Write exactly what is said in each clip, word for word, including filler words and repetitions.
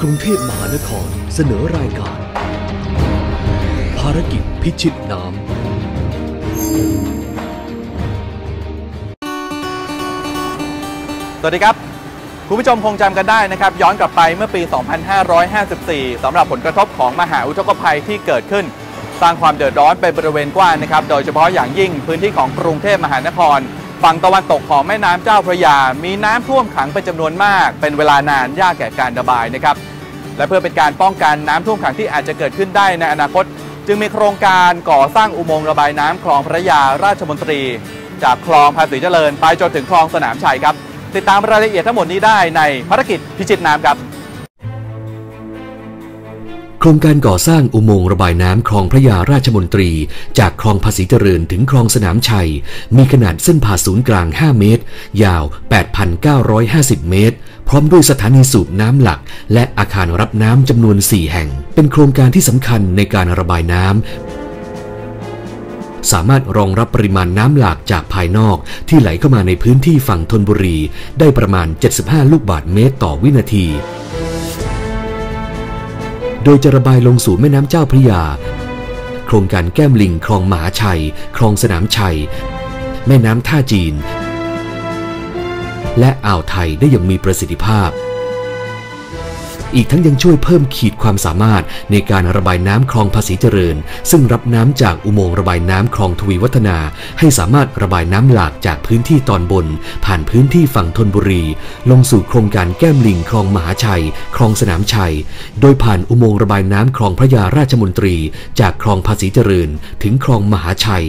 กรุงเทพมหานครเสนอรายการภารกิจพิชิตน้ำสวัสดีครับคุณผู้ชมคงจำกันได้นะครับย้อนกลับไปเมื่อปี สองพันห้าร้อยห้าสิบสี่ สำหรับผลกระทบของมหาอุทกภัยที่เกิดขึ้นสร้างความเดือดร้อนเป็นบริเวณกว้างนะครับโดยเฉพาะอย่างยิ่งพื้นที่ของกรุงเทพมหานครฝั่งตะวันตกของแม่น้ำเจ้าพระยามีน้ำท่วมขังเป็นจำนวนมากเป็นเวลานานยากแก่การระบายนะครับและเพื่อเป็นการป้องกันน้ำท่วมขังที่อาจจะเกิดขึ้นได้ในอนาคตจึงมีโครงการก่อสร้างอุโมงค์ระบายน้ำคลองพระยาราชมนตรีจากคลองภาษีเจริญไปจนถึงคลองสนามชัยครับติดตามรายละเอียดทั้งหมดนี้ได้ในภารกิจพิชิตน้ำครับโครงการก่อสร้างอุโมงค์ระบายน้ำคลองพระยาราชมนตรีจากคลองภาษีเจริญถึงคลองสนามชัยมีขนาดเส้นผ่าศูนย์กลางห้าเมตรยาว แปดพันเก้าร้อยห้าสิบ เมตรพร้อมด้วยสถานีสูบน้ำหลักและอาคารรับน้ำจำนวนสี่แห่งเป็นโครงการที่สำคัญในการระบายน้ำสามารถรองรับปริมาณน้ำหลากจากภายนอกที่ไหลเข้ามาในพื้นที่ฝั่งธนบุรีได้ประมาณเจ็ดสิบห้าลูกบาศก์เมตรต่อวินาทีโดยจะระบายลงสู่แม่น้ำเจ้าพระยาโครงการแก้มลิงคลองมหาชัยคลองสนามชัยแม่น้ำท่าจีนและอ่าวไทยได้อย่างมีประสิทธิภาพอีกทั้งยังช่วยเพิ่มขีดความสามารถในการระบายน้ำคลองภาษีเจริญซึ่งรับน้ำจากอุโมงค์ระบายน้ำคลองทวีวัฒนาให้สามารถระบายน้ำหลากจากพื้นที่ตอนบนผ่านพื้นที่ฝั่งธนบุรีลงสู่โครงการแก้มลิงคลองมหาชัยคลองสนามชัยโดยผ่านอุโมงค์ระบายน้ำคลองพระยาราชมนตรีจากคลองภาษีเจริญถึงคลองมหาชัย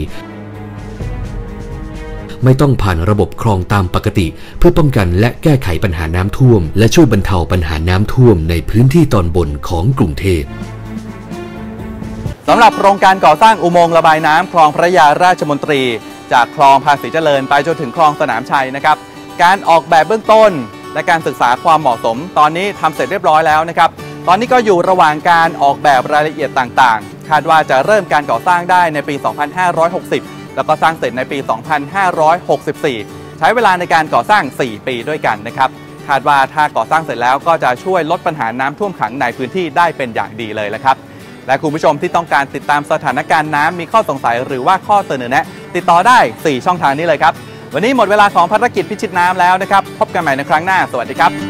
ไม่ต้องผ่านระบบคลองตามปกติเพื่อป้องกันและแก้ไขปัญหาน้ำท่วมและช่วยบรรเทาปัญหาน้ำท่วมในพื้นที่ตอนบนของกรุงเทพสำหรับโครงการก่อสร้างอุโมงค์ระบายน้ำคลองพระยาราชมนตรีจากคลองภาษีเจริญไปจนถึงคลองสนามชัยนะครับการออกแบบเบื้องต้นและการศึกษาความเหมาะสมตอนนี้ทำเสร็จเรียบร้อยแล้วนะครับตอนนี้ก็อยู่ระหว่างการออกแบบรายละเอียดต่างๆคาดว่าจะเริ่มการก่อสร้างได้ในปี สองพันห้าร้อยหกสิบแล้วก็สร้างเสร็จในปี สองพันห้าร้อยหกสิบสี่ ใช้เวลาในการก่อสร้าง สี่ ปีด้วยกันนะครับคาดว่าถ้าก่อสร้างเสร็จแล้วก็จะช่วยลดปัญหาน้ำท่วมขังในพื้นที่ได้เป็นอย่างดีเลยละครับและคุณผู้ชมที่ต้องการติดตามสถานการณ์น้ำมีข้อสงสัยหรือว่าข้อเสนอแนะติดต่อได้ สี่ ช่องทางนี้เลยครับวันนี้หมดเวลาของภารกิจพิชิตน้ำแล้วนะครับพบกันใหม่ในครั้งหน้าสวัสดีครับ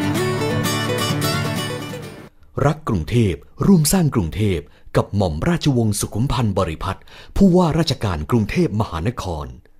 รักกรุงเทพร่วมสร้างกรุงเทพกับหม่อมราชวงศ์สุขุมพันธ์บริพัตรผู้ว่าราชการกรุงเทพมหานคร